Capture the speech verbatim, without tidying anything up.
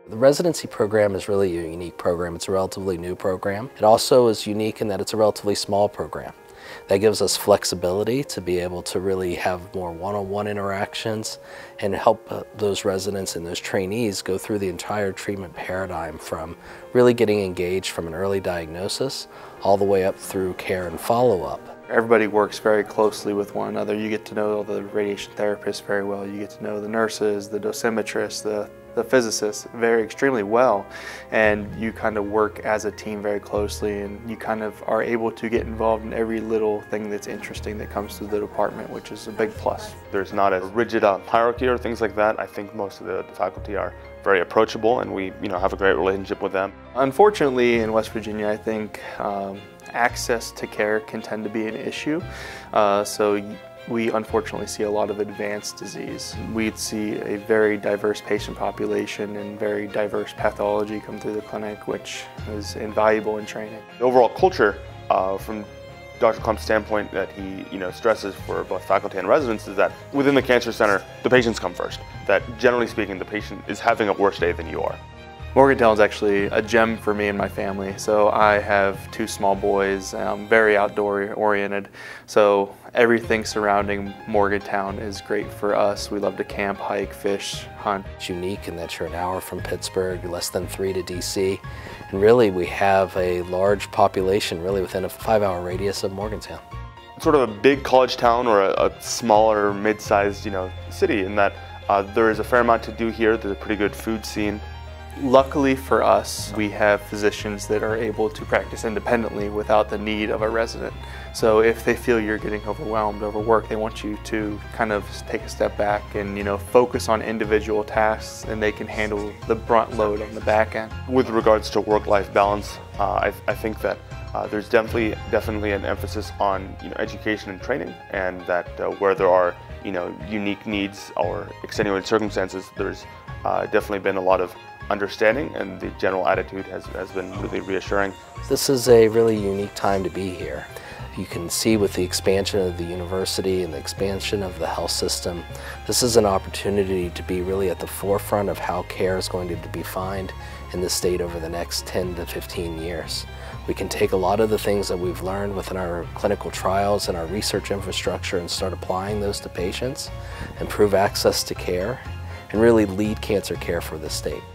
The residency program is really a unique program. It's a relatively new program. It also is unique in that it's a relatively small program. That gives us flexibility to be able to really have more one-on-one interactions and help uh, those residents and those trainees go through the entire treatment paradigm, from really getting engaged from an early diagnosis all the way up through care and follow-up. Everybody works very closely with one another. You get to know the radiation therapists very well. You get to know the nurses, the dosimetrists, the, the physicists very extremely well. And you kind of work as a team very closely, and you kind of are able to get involved in every little thing that's interesting that comes through the department, which is a big plus. There's not a rigid uh, hierarchy or things like that. I think most of the, the faculty are very approachable, and we you know, have a great relationship with them. Unfortunately, in West Virginia, I think um, access to care can tend to be an issue. Uh, so we unfortunately see a lot of advanced disease. We'd see a very diverse patient population and very diverse pathology come through the clinic, which is invaluable in training. The overall culture uh, from Doctor Klump's standpoint that he you know, stresses for both faculty and residents is that within the cancer center, the patients come first. That generally speaking, the patient is having a worse day than you are. Morgantown is actually a gem for me and my family. So I have two small boys, um, very outdoor oriented. So everything surrounding Morgantown is great for us. We love to camp, hike, fish, hunt. It's unique in that you're an hour from Pittsburgh, less than three to D C. And really we have a large population really within a five hour radius of Morgantown. Sort of a big college town or a, a smaller mid-sized you know, city in that uh, there is a fair amount to do here. There's a pretty good food scene. Luckily for us, we have physicians that are able to practice independently without the need of a resident. So if they feel you're getting overwhelmed, overworked, they want you to kind of take a step back and you know focus on individual tasks, and they can handle the brunt load on the back end. With regards to work-life balance, uh, I, I think that uh, there's definitely definitely an emphasis on you know education and training, and that uh, where there are you know unique needs or extenuating circumstances, there's uh, definitely been a lot of understanding, and the general attitude has, has been really reassuring. This is a really unique time to be here. You can see with the expansion of the university and the expansion of the health system, this is an opportunity to be really at the forefront of how care is going to be defined in the state over the next ten to fifteen years. We can take a lot of the things that we've learned within our clinical trials and our research infrastructure and start applying those to patients, improve access to care, and really lead cancer care for the state.